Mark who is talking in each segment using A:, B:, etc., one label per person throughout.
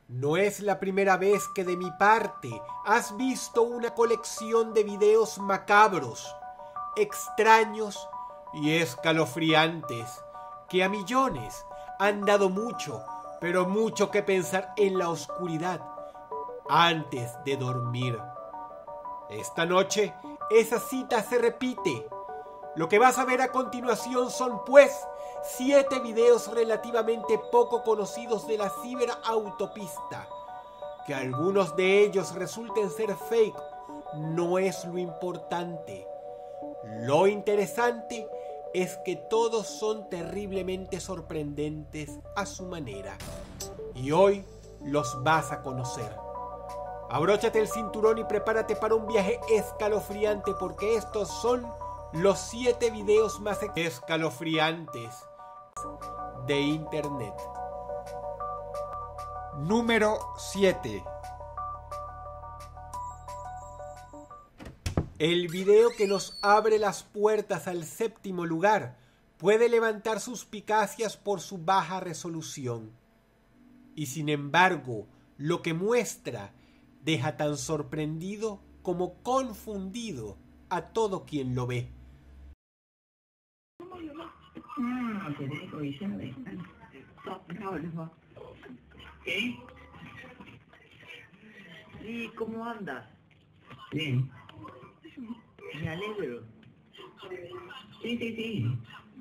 A: No es la primera vez que de mi parte has visto una colección de videos macabros, extraños y escalofriantes, que a millones han dado mucho, pero mucho que pensar en la oscuridad antes de dormir. Esta noche esa cita se repite. Lo que vas a ver a continuación son, pues, 7 videos relativamente poco conocidos de la ciberautopista. Que algunos de ellos resulten ser fake no es lo importante. Lo interesante es que todos son terriblemente sorprendentes a su manera. Y hoy los vas a conocer. Abróchate el cinturón y prepárate para un viaje escalofriante, porque estos son los 7 videos más escalofriantes de internet. Número 7. El video que nos abre las puertas al 7º lugar puede levantar suspicacias por su baja resolución. Y sin embargo, lo que muestra deja tan sorprendido como confundido a todo quien lo ve.
B: ¿Qué? Sí, ¿cómo andas? Bien. Me alegro. Sí.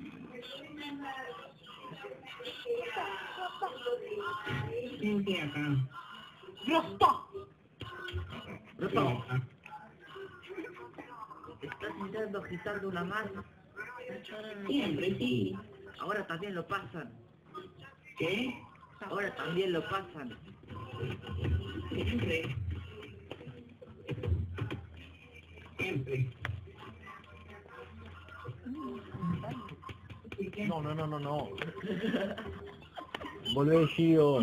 B: ¿Quién queda acá? ¡Rostov! ¿Estás intentando agitando una mano? Siempre, sí. Ahora también lo pasan. ¿Qué? Ahora también lo pasan. Siempre.
C: No. Volvé, Gio.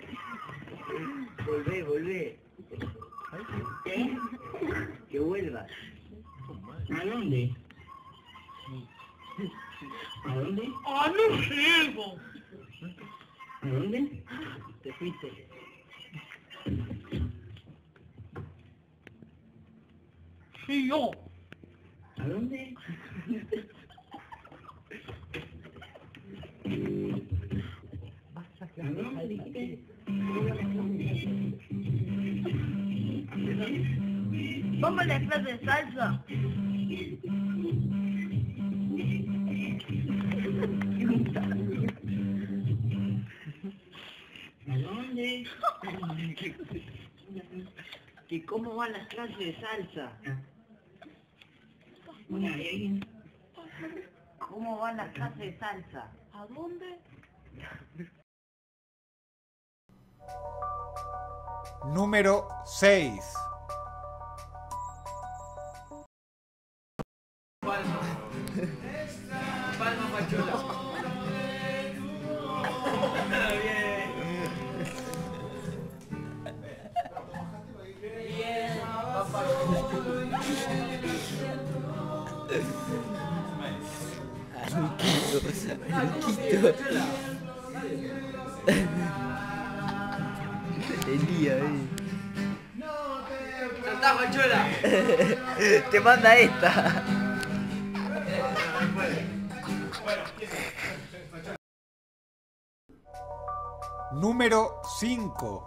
B: Volvé. ¿Qué? Que vuelvas. ¿A dónde? ¿A dónde?
D: ¡Ah, no llego!
B: ¿A dónde? Te fuiste.
D: Sí, yo.
B: ¿A dónde? ¿A dónde?
D: Vamos a la clase de salsa.
B: ¿A dónde? ¿Que cómo van las clases de salsa? ¿Cómo van las clases de salsa?
D: ¿A dónde?
A: Número 6.
B: Palma Pachola. Bien, papá.
E: Aluquito. El día,
B: ¡Saltá, Pachola!
E: Te manda esta.
A: Número 5.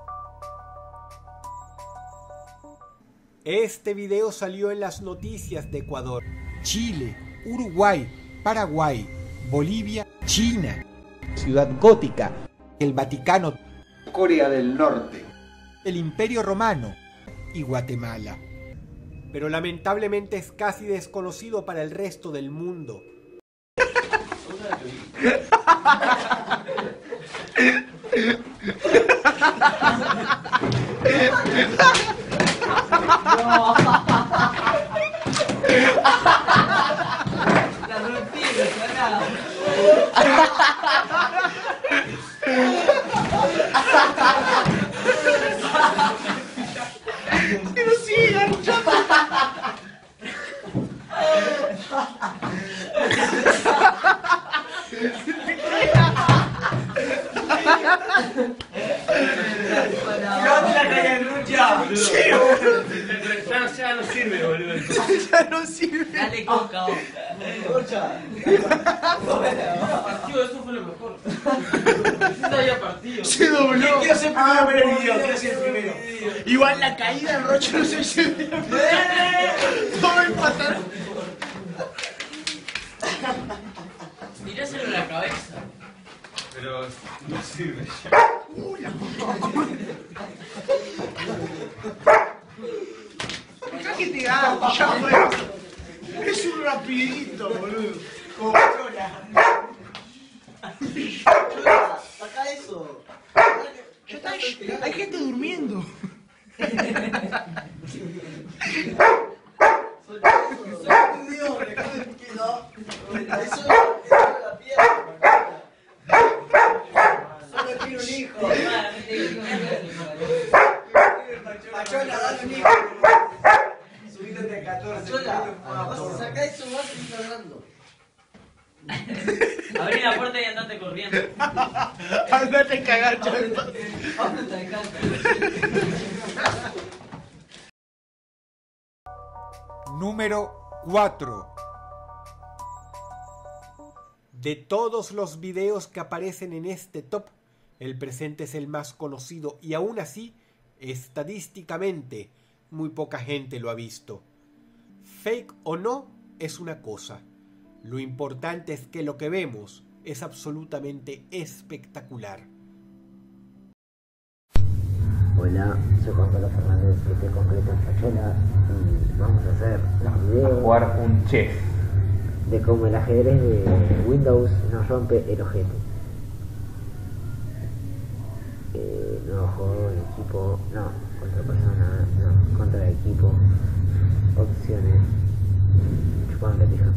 A: Este video salió en las noticias de Ecuador, Chile, Uruguay, Paraguay, Bolivia, China, Ciudad Gótica, el Vaticano, Corea del Norte, el Imperio Romano y Guatemala. Pero lamentablemente es casi desconocido para el resto del mundo.
D: ¡Pero sigan, chato!
C: Ya no sirve, boludo.
F: Ya no sirve.
E: Dale coca.
C: Tío, eso fue lo mejor. No había partido.
F: Se dobló.
G: Quiero ser primero ver el video, quiero ser el primero.
F: Igual la caída del Rocho no se lleve. Todo empataron.
E: Tiráselo en la cabeza.
C: Pero no sirve ya.
F: Acá que te hago, ya fue. Es un rapidito, boludo. Como
G: Saca eso.
F: ya está, hay gente durmiendo.
G: Eso la pierna. Solo quiero un hijo. Pachola, dale un hijo. Subite de 14. Pachola, saca eso, vas a ir hablando.
E: Abrí la puerta y andate corriendo.
F: Andate a cagar, chaval.
A: Número 4. De todos los videos que aparecen en este top, el presente es el más conocido y aún así, estadísticamente, muy poca gente lo ha visto. Fake o no es una cosa. Lo importante es que lo que vemos es absolutamente espectacular.
H: Hola, soy Juan Carlos Fernández, estoy concreto en Pachola y vamos a hacer un video
C: Jugar un chef.
H: de cómo el ajedrez de Windows nos rompe el ojete. Nuevo juego en equipo, no, contra persona, no, contra equipo, opciones, chupando la pija.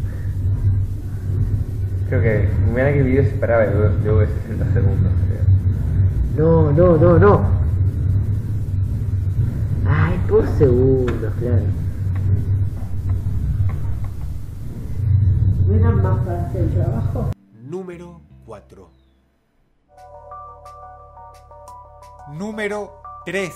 C: Creo que, mira que el video se paraba luego de 60 segundos, creo.
H: No. Ay, por segundos, claro.
I: ¿No eran más para hacer el trabajo?
A: Número 4. Número 3.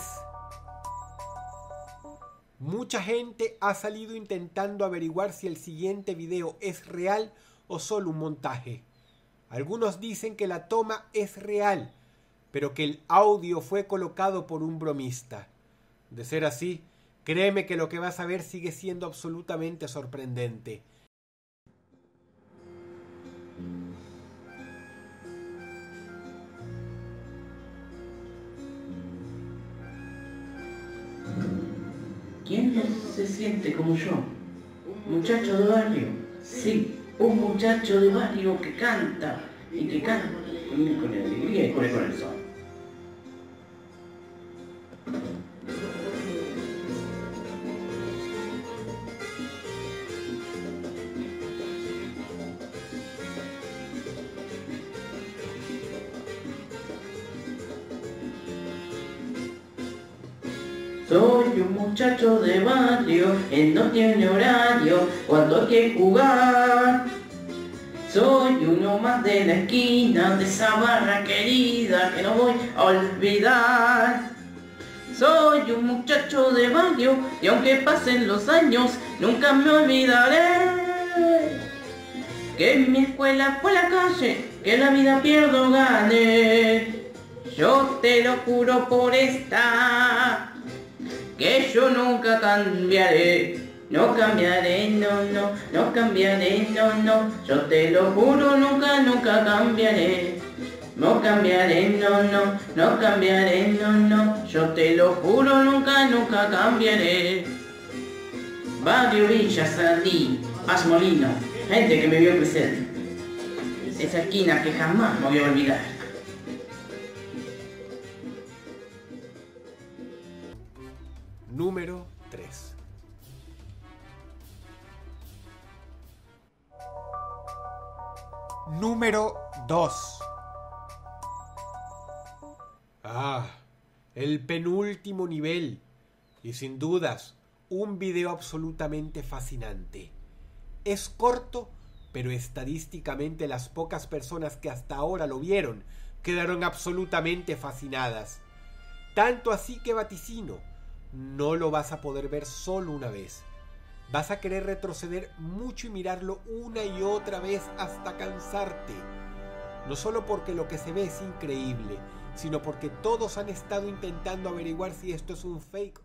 A: Mucha gente ha salido intentando averiguar si el siguiente video es real o solo un montaje. Algunos dicen que la toma es real, pero que el audio fue colocado por un bromista. De ser así, créeme que lo que vas a ver sigue siendo absolutamente sorprendente.
B: ¿Quién no se siente como yo? Un muchacho de barrio. Sí, un muchacho de barrio que canta. Y que canta con alegría y con el corazón. Soy un muchacho de barrio, él no tiene horario cuando hay que jugar. Soy uno más de la esquina, de esa barra querida que no voy a olvidar. Soy un muchacho de barrio y aunque pasen los años, nunca me olvidaré. Que en mi escuela fue la calle, que la vida pierdo gane. Yo te lo juro por esta, que yo nunca cambiaré. No cambiaré, no cambiaré, no. Yo te lo juro, nunca cambiaré. No cambiaré, no cambiaré, no. Yo te lo juro, nunca cambiaré. Barrio Villa Sandí, Paz Molino, gente que me vio crecer. Esa esquina que jamás me voy a olvidar.
A: Número 3. Número 2. El penúltimo nivel. Y sin dudas, un video absolutamente fascinante. Es corto, pero estadísticamente las pocas personas que hasta ahora lo vieron quedaron absolutamente fascinadas. Tanto así que vaticino, no lo vas a poder ver solo una vez. Vas a querer retroceder mucho y mirarlo una y otra vez hasta cansarte. No solo porque lo que se ve es increíble, sino porque todos han estado intentando averiguar si esto es un fake.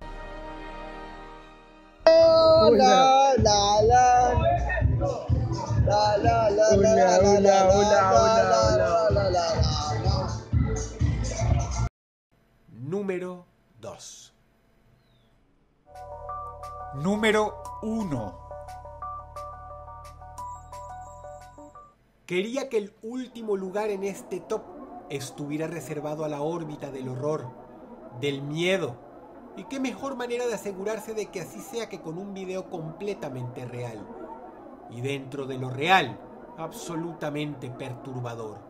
A: Número 2.
J: Número 1.
A: Quería que el último lugar en este top estuviera reservado a la órbita del horror, del miedo. Y qué mejor manera de asegurarse de que así sea que con un video completamente real. Y dentro de lo real, absolutamente perturbador.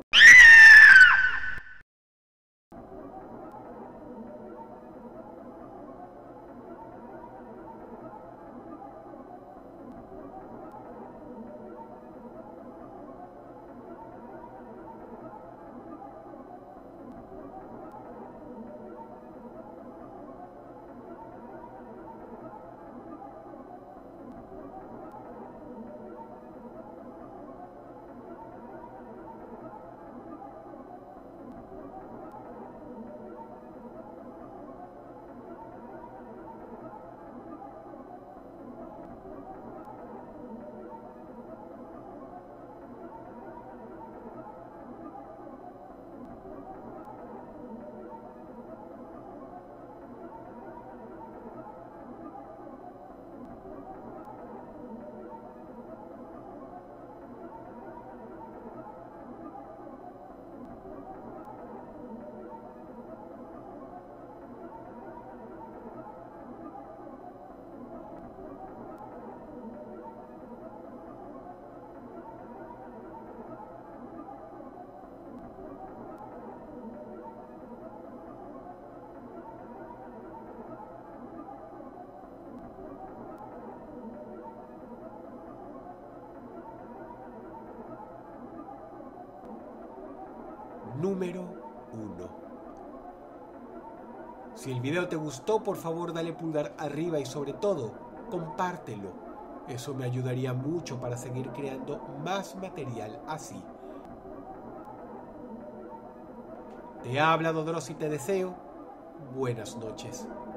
A: Número 1. Si el video te gustó, por favor dale pulgar arriba y sobre todo, compártelo. Eso me ayudaría mucho para seguir creando más material así. Te ha hablado Dross y te deseo buenas noches.